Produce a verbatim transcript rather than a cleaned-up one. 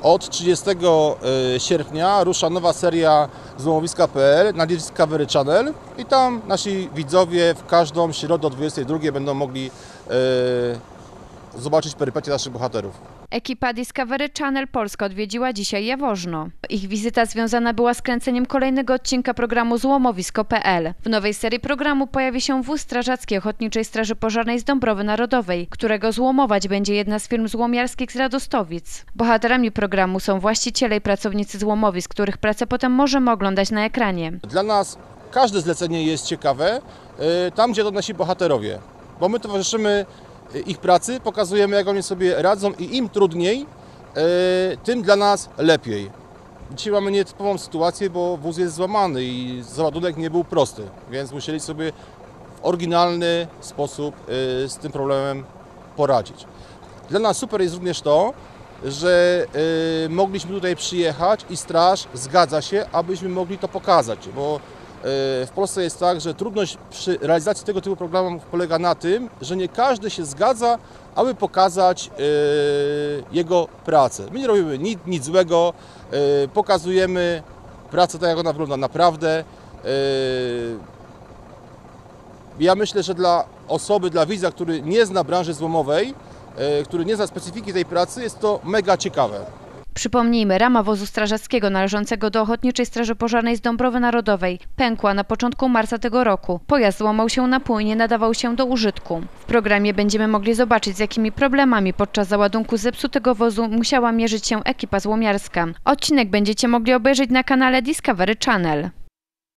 Od trzydziestego sierpnia rusza nowa seria złomowiska kropka pe el na Discovery Channel i tam nasi widzowie w każdą środę o dwudziestej drugiej będą mogli e, zobaczyć perypetie naszych bohaterów. Ekipa Discovery Channel Polska odwiedziła dzisiaj Jaworzno. Ich wizyta związana była z kręceniem kolejnego odcinka programu Złomowisko kropka pe el. W nowej serii programu pojawi się wóz strażacki Ochotniczej Straży Pożarnej z Dąbrowy Narodowej, którego złomować będzie jedna z firm złomiarskich z Radostowic. Bohaterami programu są właściciele i pracownicy złomowisk, których pracę potem możemy oglądać na ekranie. Dla nas każde zlecenie jest ciekawe, tam gdzie to nasi bohaterowie, bo my towarzyszymy ich pracy, pokazujemy, jak oni sobie radzą i im trudniej, tym dla nas lepiej. Dzisiaj mamy nietypową sytuację, bo wóz jest złamany i załadunek nie był prosty, więc musieli sobie w oryginalny sposób z tym problemem poradzić. Dla nas super jest również to, że mogliśmy tutaj przyjechać i straż zgadza się, abyśmy mogli to pokazać, bo w Polsce jest tak, że trudność przy realizacji tego typu programów polega na tym, że nie każdy się zgadza, aby pokazać jego pracę. My nie robimy nic, nic złego, pokazujemy pracę tak, jak ona wygląda naprawdę. Ja myślę, że dla osoby, dla widza, który nie zna branży złomowej, który nie zna specyfiki tej pracy, jest to mega ciekawe. Przypomnijmy, rama wozu strażackiego należącego do Ochotniczej Straży Pożarnej z Dąbrowy Narodowej pękła na początku marca tego roku. Pojazd złamał się na pół i nie nadawał się do użytku. W programie będziemy mogli zobaczyć, z jakimi problemami podczas załadunku zepsutego wozu musiała mierzyć się ekipa złomiarska. Odcinek będziecie mogli obejrzeć na kanale Discovery Channel.